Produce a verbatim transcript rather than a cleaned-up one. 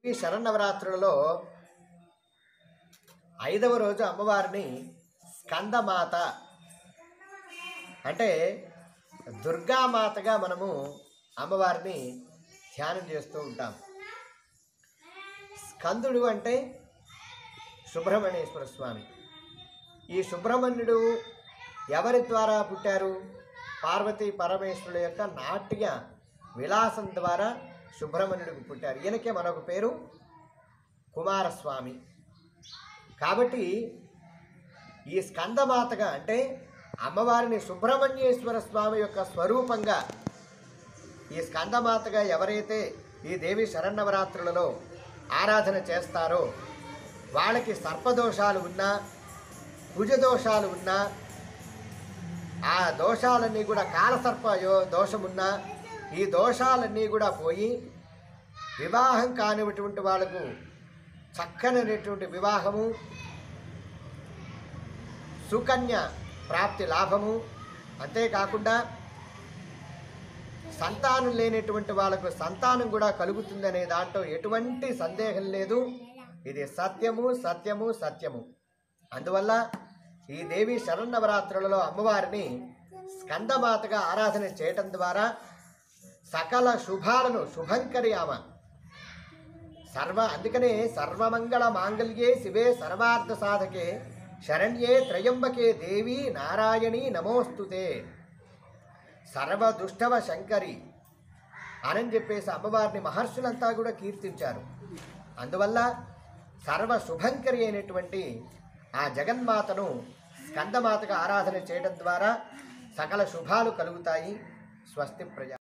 ఈ శరన్నవరాత్రులలో ఐదవ రోజు అమ్మవారిని స్కందమాత అంటే దుర్గామాతగా మనము అమ్మవారిని ధ్యానం చేస్తూ ఉంటాం. స్కందుడు అంటే సుబ్రహ్మణ్యేశ్వర స్వామి. ఈ సుబ్రహ్మణ్యుడు ఎవరి ద్వారా పుట్టారు? పార్వతీ పరమేశ్వరుల యొక్క నాట్య విలాసం ద్వారా సుబ్రహ్మణ్యుడికి పుట్టారు. ఈయనకే మరొక పేరు కుమారస్వామి. కాబట్టి ఈ స్కందమాతగా అంటే అమ్మవారిని సుబ్రహ్మణ్యేశ్వర స్వామి యొక్క స్వరూపంగా ఈ స్కందమాతగా ఎవరైతే ఈ దేవి శరన్నవరాత్రులలో ఆరాధన చేస్తారో వాళ్ళకి సర్పదోషాలు ఉన్నా, కుజదోషాలు ఉన్నా, ఆ దోషాలన్నీ కూడా కాలసర్ప దోషమున్నా ఈ దోషాలన్నీ కూడా పోయి వివాహం కానిటువంటి వాళ్ళకు చక్కనైనటువంటి వివాహము, సుకన్య ప్రాప్తి లాభము, అంతేకాకుండా సంతానం లేనటువంటి వాళ్ళకు సంతానం కూడా కలుగుతుందనే దాంట్లో ఎటువంటి సందేహం లేదు. ఇది సత్యము సత్యము సత్యము. అందువల్ల ఈ దేవి శరన్నవరాత్రులలో అమ్మవారిని స్కందమాతగా ఆరాధన చేయటం ద్వారా సకల శుభాలను శుభంకరి ఆమె సర్వ అందుకనే సర్వమంగళ మాంగళ్యే శివే సర్వార్థ సాధకే శరణ్యే త్రయంబకే దేవి నారాయణి నమోస్తుతే సర్వదుష్టవ శంకరి అని చెప్పేసి అమ్మవారిని మహర్షులంతా కూడా కీర్తించారు. అందువల్ల సర్వ శుభంకరి అయినటువంటి ఆ జగన్మాతను స్కందమాతగా ఆరాధన చేయడం ద్వారా సకల శుభాలు కలుగుతాయి. స్వస్తి ప్రజా